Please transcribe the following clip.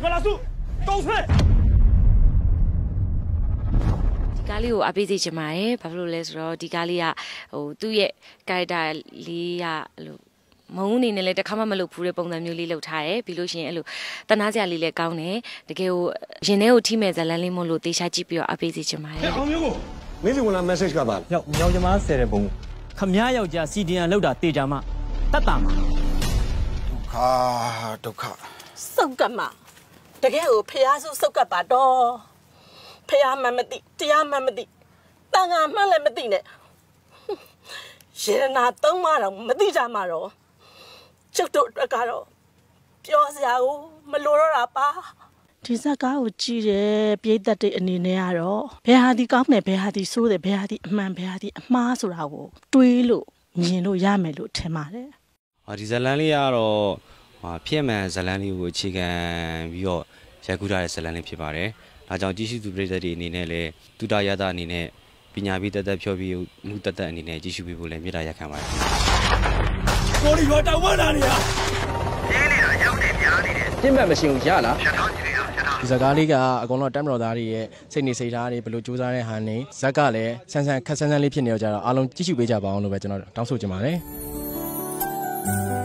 马拉松，高飞。 咖喱我阿贝子吃嘛诶，巴布罗来说，ဒီ咖喱啊，都也盖大里呀，冇你那嘞，就看嘛没路铺的ပုံစံမျိုးလေးလောက်ထားတယ်ပြီးလို့ရှိရင်အဲ့လိုတနာစရာလေးလည်းကောင်းတယ်တကယ်ကိုရင်ထဲကိုထိမဲ့ဇလန်းလေးမို့လို့တေချာကြည့်ပြီးတော့အပေးစီချင်ပါတယ်အောင်မျိုးကိုမင်းစီဝင်လာ message ကပါမြောက်ကျမဆယ်တဲ့ပုံခမည်းယောက်ျားစီဒီယန်လောက်တာတေချာမှတတ်တာမှာဒုက္ခစုတ်ကတ်မှာတကယ်ကိုဖျားစုစုတ်ကတ်ပါတော့ဖျားမှမသိတရားမှမသိတန်ခါမှလည်းမသိနဲ့ရေနာသုံးမတော့မသိကြမှာတော့ကျုပ်တို့အတွက်ကတော့ပြောစရာကိုမလိုတော့တာပါဒီဇက်ကားကိုကြည့်တယ်ပြိသက်တွေအနေနဲ့ကတော့ဘယ်ဟာဒီကောင်းတယ်ဘယ်ဟာဒီဆိုးတယ်ဘယ်ဟာဒီအမှန်ဘယ်ဟာဒီအမှားဆိုတာကိုတွေးလို့မြင်လို့ရမယ်လို့ထင်ပါတယ်ဒီဇလန်လေးကတော့ဖြစ်မှန်ဇလန်လေးကိုအခြေခံပြီးတော့ရိုက်ကူးထားတဲ့ဇလန်လေးဖြစ်ပါတယ်ဒါကြောင့်ကြည့်ရှုသူပရိသတ်တွေအနေနဲ့လည်းတူတာရတာအနေနဲ့ပညာပေးတက်ဖြောပြီးမှုတက်အနေနဲ့ကြည့်ရှုပေးဖို့လည်းမြစ်တာရက်ခံပါတယ်ကိုရီရောတောင်ဝမ်းလာနေရကျင်းနေတာရောက်နေများနေတယ်ပြင်းမဲ့မရှင်ဘူးရလားဖြတ်ထားကြည့်ရအောင်ဖြတ်ထားဒီစကားလေးကအကုန်လုံးတမ်းမတော်သားတွေရဲ့စိတ်နေစိတ်ထားတွေဘယ်လိုစူးစမ်းတဲ့ဟန်နေဇက်ကလည်းဆန်းဆန်းခက်ဆန်းဆန်းလေးဖြစ်နေတော့ကြတော့အားလုံးကြည့်ရှုပေးကြပါအောင်လို့ပဲကျွန်တော်တောင်းဆိုချင်ပါတယ်